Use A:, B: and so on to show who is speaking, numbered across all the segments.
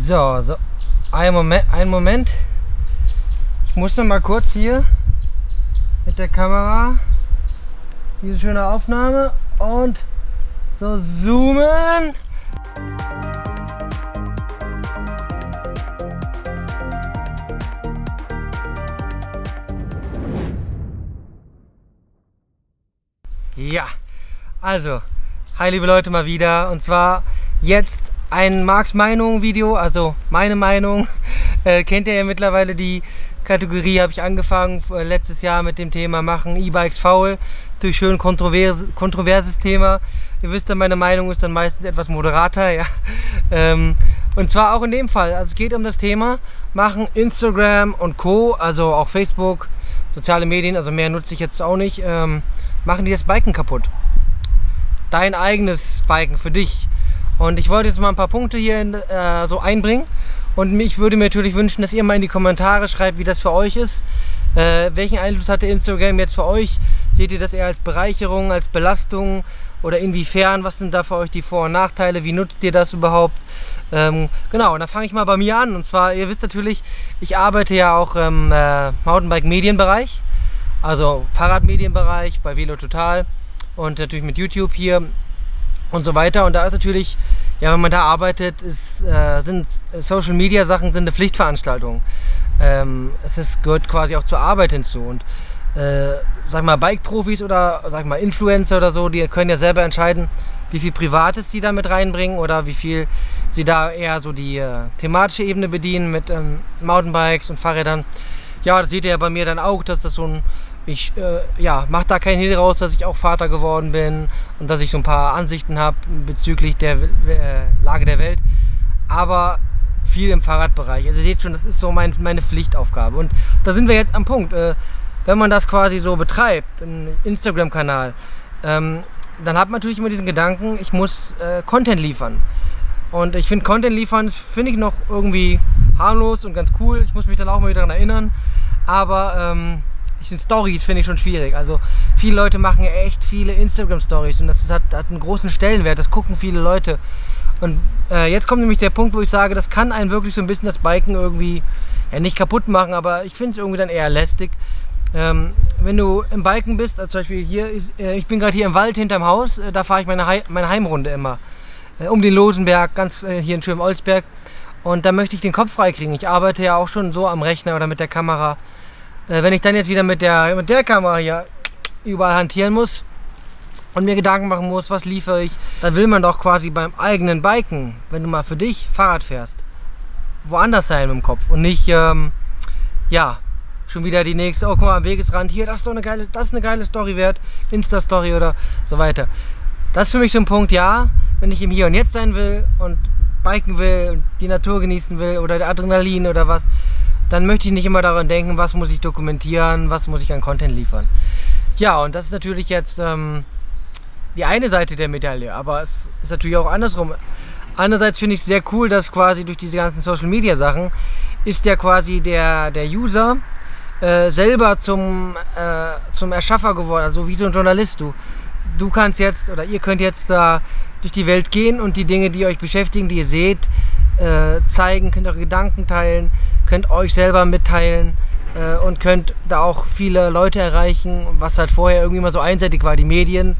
A: So, einen Moment. Ich muss noch mal kurz hier mit der Kamera diese schöne Aufnahme und so zoomen. Ja, also, hi liebe Leute, mal wieder, und zwar jetzt ein Marks Meinung Video, also meine Meinung. Kennt ihr ja mittlerweile die Kategorie, habe ich angefangen letztes Jahr mit dem Thema machen E-Bikes faul. Natürlich schön kontroverses Thema. Ihr wisst ja, meine Meinung ist dann meistens etwas moderater, ja. Und zwar auch in dem Fall, also es geht um das Thema, machen Instagram und Co., also auch Facebook, soziale Medien, also mehr nutze ich jetzt auch nicht, machen die das Biken kaputt. Dein eigenes Biken für dich. Und ich wollte jetzt mal ein paar Punkte hier so einbringen. Und ich würde mir natürlich wünschen, dass ihr mal in die Kommentare schreibt, wie das für euch ist. Welchen Einfluss hatte Instagram jetzt für euch? Seht ihr das eher als Bereicherung, als Belastung? Oder inwiefern? Was sind da für euch die Vor- und Nachteile? Wie nutzt ihr das überhaupt? Genau, und dann fange ich mal bei mir an. Und zwar, ihr wisst natürlich, ich arbeite ja auch im Mountainbike-Medienbereich. Also Fahrradmedienbereich bei Velo Total. Und natürlich mit YouTube hier und so weiter. Und da ist natürlich, ja, wenn man da arbeitet, sind Social Media Sachen sind eine Pflichtveranstaltung. Gehört quasi auch zur Arbeit hinzu. Und sag mal, Bike-Profis oder sag mal Influencer oder so, die können ja selber entscheiden, wie viel Privates sie da mit reinbringen oder wie viel sie da eher so die thematische Ebene bedienen mit Mountainbikes und Fahrrädern. Ja, das seht ihr ja bei mir dann auch, dass das so ein, ich mache da keinen Hehl raus, dass ich auch Vater geworden bin und dass ich so ein paar Ansichten habe bezüglich der Lage der Welt, aber viel im Fahrradbereich. Also ihr seht schon, das ist so meine Pflichtaufgabe. Und da sind wir jetzt am Punkt. Wenn man das quasi so betreibt, einen Instagram-Kanal, dann hat man natürlich immer diesen Gedanken, ich muss Content liefern. Und ich finde, Content liefern, finde ich noch irgendwie harmlos und ganz cool. Ich muss mich dann auch mal wieder daran erinnern. Aber Stories finde ich schon schwierig. Also viele Leute machen ja echt viele Instagram-Stories und das hat einen großen Stellenwert. Das gucken viele Leute. Und jetzt kommt nämlich der Punkt, wo ich sage, das kann einen wirklich so ein bisschen das Biken irgendwie, ja, nicht kaputt machen, aber ich finde es irgendwie dann eher lästig. Wenn du im Biken bist, also zum Beispiel hier, ich bin gerade hier im Wald hinterm Haus, da fahre ich meine Heimrunde immer. Um den Losenberg, ganz hier in Schön-Olsberg. Und da möchte ich den Kopf frei kriegen. Ich arbeite ja auch schon so am Rechner oder mit der Kamera. Wenn ich dann jetzt wieder mit der Kamera hier überall hantieren muss und mir Gedanken machen muss, was liefere ich, dann will man doch quasi beim eigenen Biken, wenn du mal für dich Fahrrad fährst, woanders sein im Kopf und nicht, ja, schon wieder die nächste, oh guck mal, am Wegesrand, hier, das ist eine geile Story wert, Insta-Story oder so weiter. Das ist für mich so ein Punkt, ja, wenn ich im Hier und Jetzt sein will und biken will und die Natur genießen will oder der Adrenalin oder was, dann möchte ich nicht immer daran denken, was muss ich dokumentieren, was muss ich an Content liefern. Ja, und das ist natürlich jetzt die eine Seite der Medaille, aber es ist natürlich auch andersrum. Andererseits finde ich es sehr cool, dass quasi durch diese ganzen Social Media Sachen ist ja quasi der User selber zum Erschaffer geworden, also wie so ein Journalist. Du kannst jetzt oder ihr könnt jetzt da durch die Welt gehen und die Dinge, die euch beschäftigen, die ihr seht, zeigen, könnt eure Gedanken teilen, könnt euch selber mitteilen und könnt da auch viele Leute erreichen, was halt vorher irgendwie mal so einseitig war. Die Medien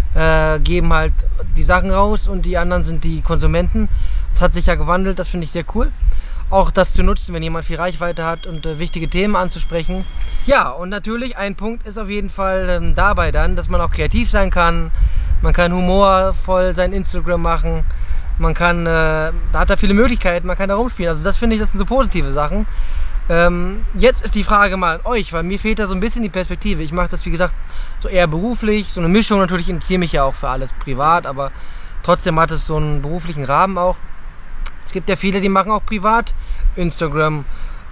A: geben halt die Sachen raus und die anderen sind die Konsumenten. Das hat sich ja gewandelt, das finde ich sehr cool. Auch das zu nutzen, wenn jemand viel Reichweite hat und wichtige Themen anzusprechen. Ja, und natürlich ein Punkt ist auf jeden Fall dabei dann, dass man auch kreativ sein kann. Man kann humorvoll sein Instagram machen. Man kann, da hat er viele Möglichkeiten, man kann da rumspielen. Also das finde ich, das sind so positive Sachen. Jetzt ist die Frage mal an euch, weil mir fehlt da so ein bisschen die Perspektive. Ich mache das, wie gesagt, so eher beruflich, so eine Mischung. Natürlich interessiere mich ja auch für alles privat, aber trotzdem hat es so einen beruflichen Rahmen auch. Es gibt ja viele, die machen auch privat Instagram.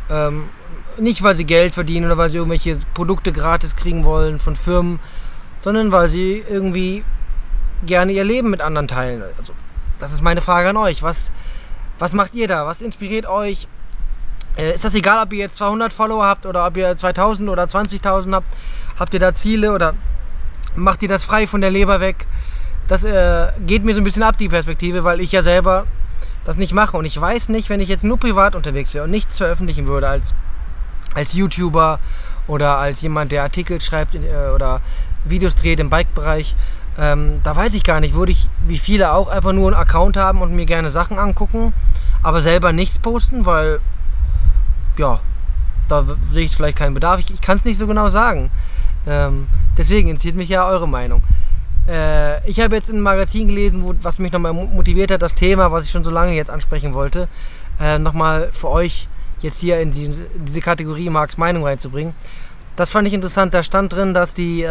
A: Nicht, weil sie Geld verdienen oder weil sie irgendwelche Produkte gratis kriegen wollen von Firmen, sondern weil sie irgendwie gerne ihr Leben mit anderen teilen. Also, das ist meine Frage an euch. Was macht ihr da? Was inspiriert euch? Ist das egal, ob ihr jetzt 200 Follower habt oder ob ihr 2000 oder 20.000 habt? Habt ihr da Ziele oder macht ihr das frei von der Leber weg? Das geht mir so ein bisschen ab, die Perspektive, weil ich ja selber das nicht mache. Und ich weiß nicht, wenn ich jetzt nur privat unterwegs wäre und nichts veröffentlichen würde als YouTuber oder als jemand, der Artikel schreibt oder Videos dreht im Bike-Bereich, da weiß ich gar nicht, würde ich, wie viele auch, einfach nur einen Account haben und mir gerne Sachen angucken, aber selber nichts posten, weil, ja, da sehe ich vielleicht keinen Bedarf. Ich kann es nicht so genau sagen. Deswegen interessiert mich ja eure Meinung. Ich habe jetzt in einem Magazin gelesen, was mich nochmal motiviert hat, das Thema, was ich schon so lange jetzt ansprechen wollte, nochmal für euch jetzt hier in diese Kategorie Marks Meinung reinzubringen. Das fand ich interessant. Da stand drin, dass die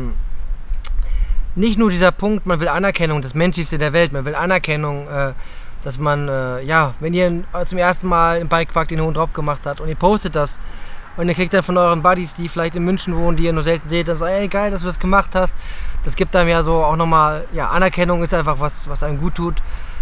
A: nicht nur dieser Punkt, man will Anerkennung, das Menschlichste der Welt, man will Anerkennung, dass man, ja, wenn ihr zum ersten Mal im Bikepark den hohen Drop gemacht habt und ihr postet das und ihr kriegt dann von euren Buddies, die vielleicht in München wohnen, die ihr nur selten seht, dann so, ey, geil, dass du das gemacht hast. Das gibt einem ja so auch nochmal, ja, Anerkennung ist einfach was einem gut tut.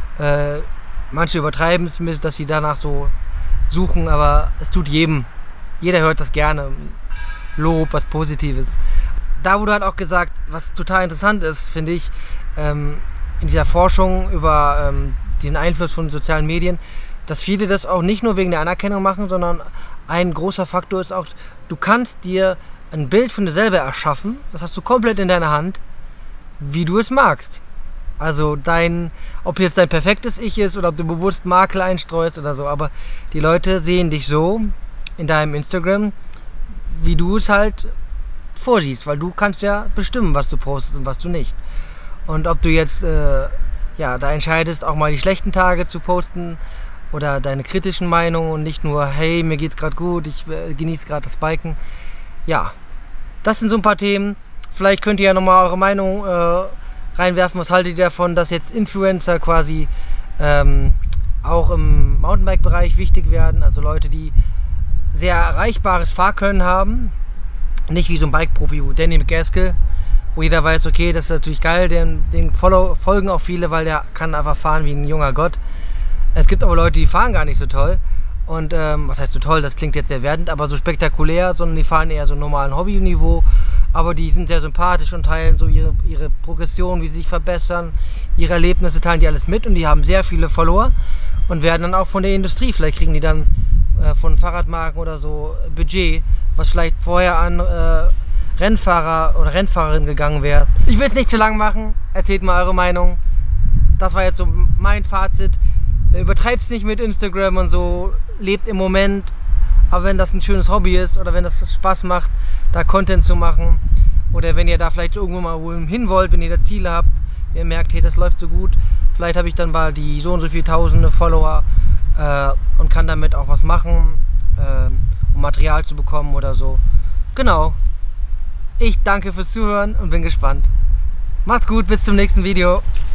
A: Manche übertreiben es, dass sie danach so suchen, aber es tut jedem. Jeder hört das gerne. Lob, was Positives. Da wurde halt auch gesagt, was total interessant ist, finde ich, in dieser Forschung über diesen Einfluss von sozialen Medien, dass viele das auch nicht nur wegen der Anerkennung machen, sondern ein großer Faktor ist auch, du kannst dir ein Bild von dir selber erschaffen, das hast du komplett in deiner Hand, wie du es magst. Also ob jetzt dein perfektes Ich ist oder ob du bewusst Makel einstreust oder so, aber die Leute sehen dich so in deinem Instagram, wie du es halt vorsiehst, weil du kannst ja bestimmen, was du postest und was du nicht. Und ob du jetzt ja, da entscheidest, auch mal die schlechten Tage zu posten oder deine kritischen Meinungen und nicht nur, hey, mir geht's gerade gut, ich genieße gerade das Biken. Ja, das sind so ein paar Themen. Vielleicht könnt ihr ja nochmal eure Meinung reinwerfen. Was haltet ihr davon, dass jetzt Influencer quasi auch im Mountainbike-Bereich wichtig werden? Also Leute, die sehr erreichbares Fahrkönnen haben. Nicht wie so ein Bike-Profi, Danny McGaskill, wo jeder weiß, okay, das ist natürlich geil, den folgen auch viele, weil der kann einfach fahren wie ein junger Gott. Es gibt aber Leute, die fahren gar nicht so toll. Und was heißt so toll, das klingt jetzt sehr wertend, aber so spektakulär, sondern die fahren eher so normalen Hobbyniveau. Aber die sind sehr sympathisch und teilen so ihre Progression, wie sie sich verbessern, ihre Erlebnisse, teilen die alles mit und die haben sehr viele Follower und werden dann auch von der Industrie, vielleicht kriegen die dann von Fahrradmarken oder so Budget, was vielleicht vorher an Rennfahrer oder Rennfahrerin gegangen wäre. Ich will es nicht zu lang machen, erzählt mal eure Meinung. Das war jetzt so mein Fazit. Übertreibt es nicht mit Instagram und so, lebt im Moment. Aber wenn das ein schönes Hobby ist oder wenn das Spaß macht, da Content zu machen oder wenn ihr da vielleicht irgendwo mal hin wollt, wenn ihr da Ziele habt, ihr merkt, hey, das läuft so gut, vielleicht habe ich dann bald die so und so viele tausende Follower und kann damit auch was machen, um Material zu bekommen oder so. Genau. Ich danke fürs Zuhören und bin gespannt. Macht's gut, bis zum nächsten Video.